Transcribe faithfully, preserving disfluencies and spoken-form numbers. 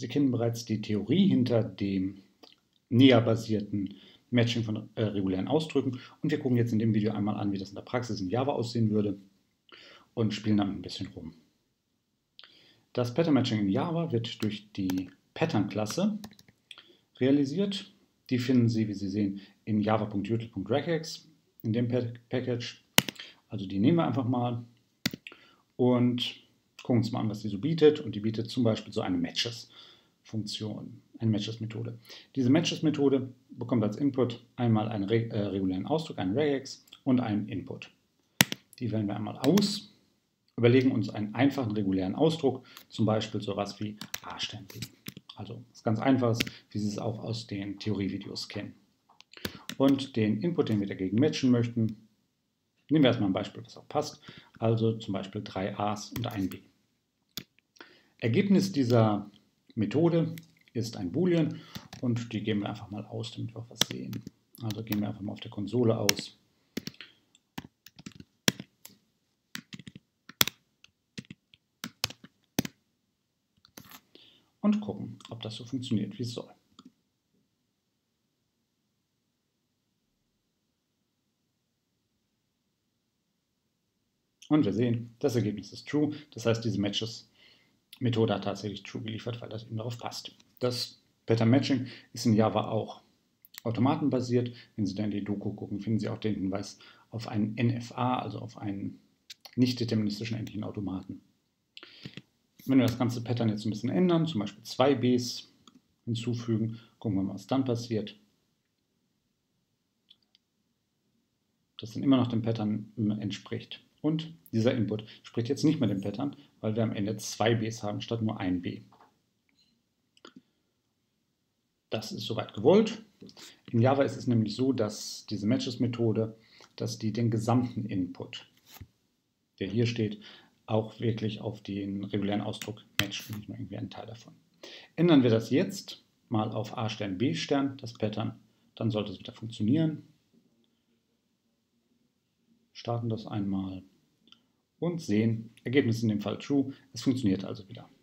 Sie kennen bereits die Theorie hinter dem näherbasierten Matching von äh, regulären Ausdrücken und wir gucken jetzt in dem Video einmal an, wie das in der Praxis in Java aussehen würde und spielen damit ein bisschen rum. Das Pattern Matching in Java wird durch die Pattern-Klasse realisiert. Die finden Sie, wie Sie sehen, in java.util.regex, in dem Package. Also die nehmen wir einfach mal und gucken uns mal an, was die so bietet. Und die bietet zum Beispiel so eine Matches-Funktion, eine Matches-Methode. Diese Matches-Methode bekommt als Input einmal einen re äh, regulären Ausdruck, einen Regex und einen Input. Die wählen wir einmal aus, überlegen uns einen einfachen regulären Ausdruck, zum Beispiel sowas wie a Stern b. Also was ganz Einfaches, wie Sie es auch aus den Theorievideos kennen. Und den Input, den wir dagegen matchen möchten, nehmen wir erstmal ein Beispiel, was auch passt. Also zum Beispiel drei a's und ein b. Ergebnis dieser Methode ist ein Boolean und die geben wir einfach mal aus, damit wir auch was sehen. Also gehen wir einfach mal auf der Konsole aus. Und gucken, ob das so funktioniert, wie es soll. Und wir sehen, das Ergebnis ist true. Das heißt, diese Matches-Methode hat tatsächlich true geliefert, weil das eben darauf passt. Das Pattern Matching ist in Java auch automatenbasiert. Wenn Sie dann in die Doku gucken, finden Sie auch den Hinweis auf einen N F A, also auf einen nicht deterministischen endlichen Automaten. Wenn wir das ganze Pattern jetzt ein bisschen ändern, zum Beispiel zwei b's hinzufügen, gucken wir mal, was dann passiert. Das dann immer noch dem Pattern entspricht. Und dieser Input spricht jetzt nicht mehr dem Pattern, weil wir am Ende zwei b's haben statt nur ein b. Das ist soweit gewollt. In Java ist es nämlich so, dass diese Matches-Methode, dass die den gesamten Input, der hier steht, auch wirklich auf den regulären Ausdruck matcht und nicht nur irgendwie einen Teil davon. Ändern wir das jetzt mal auf a Stern b Stern, das Pattern, dann sollte es wieder funktionieren. Starten das einmal und sehen, Ergebnis in dem Fall true, es funktioniert also wieder.